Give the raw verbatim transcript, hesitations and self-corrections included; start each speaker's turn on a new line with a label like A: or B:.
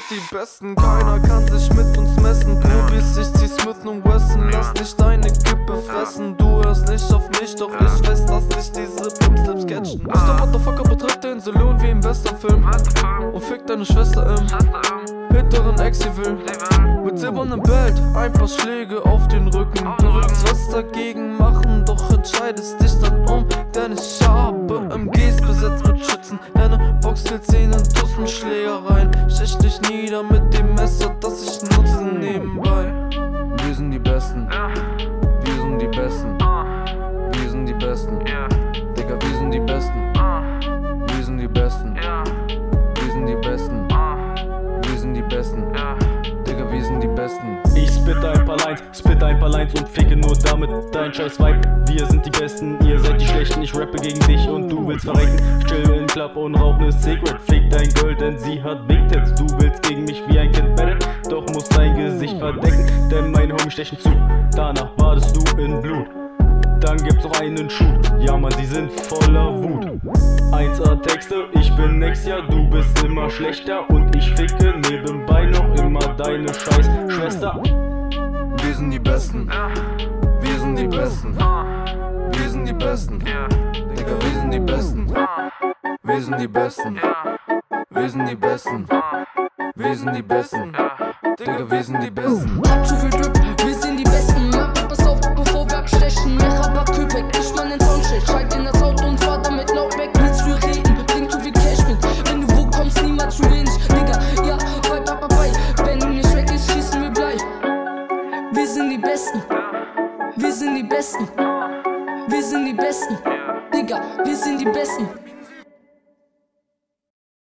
A: die Besten, keiner kann sich mit uns messen. Probier's, ich zieh's mit nem Wesson, lass nicht deine Kippe fressen. Du hörst nicht auf mich, doch ich weiß, dass dich diese Pimpslips catchen. Mister Motherfucker betritt den Saloon wie im Westernfilm und fickt deine Schwester im hinteren Exi-Will. Mit silbernem Belt, ein paar Schläge auf den Rücken. Du willst was dagegen machen, doch entscheidest dich dann um. Denn ich habe M Gs besetzt mit Schützen. Deine Boxhilzähnen, Tussen, Schlägereien. Stich dich nieder mit dem Messer, das ich nutze nebenbei. Wir sind die Besten, wir sind die Besten, wir sind die Besten. Digga, wir sind die Besten, wir sind die Besten, wir sind die Besten, wir sind die Besten. Digga, wir sind die Besten.
B: Ich spit ein paar Lines, spit ein paar Lines und ficke nur damit dein scheiß Vibe. Wir sind die Besten, ihr seid die Schlechten. Ich rappe gegen dich und du willst verrecken. Chill in Club und rauch ne Cigarette. Fick dein Girl, denn sie hat Big Tits. Du willst gegen mich wie ein Kind battlen, doch musst dein Gesicht verdecken, denn meine Homies stechen zu. Danach badest du in Blut. Dann gibt's noch einen Shoot. Ja man, sie sind voller Wut. eins A Texte, ich bin next Jahr, du bist immer schlechter. Und ich ficke nebenbei noch immer deine scheiß Schwester.
A: Wir sind die Besten, wir sind die Besten, wir sind die Besten. Digga, wir sind die Besten, wir sind die Besten, wir sind die Besten, wir sind die Besten. Digga, wir sind die Besten.
C: Hab zu viel Drip, wir sind die Besten. Mach pass auf, bevor wir abstechen. Mach aber Kühlpack, ich mal den Soundcheck. Schalt in das Auto und fahr damit laut weg. Willst du reden, bring zu viel Cash mit. Wenn du wo kommst, niemals zu wenig. Digga, ja, bei Papa bei. Wenn du nicht weg ist, schießen wir Blei. Wir sind die Besten, wir sind die Besten, wir sind die Besten. Digga, wir sind die Besten.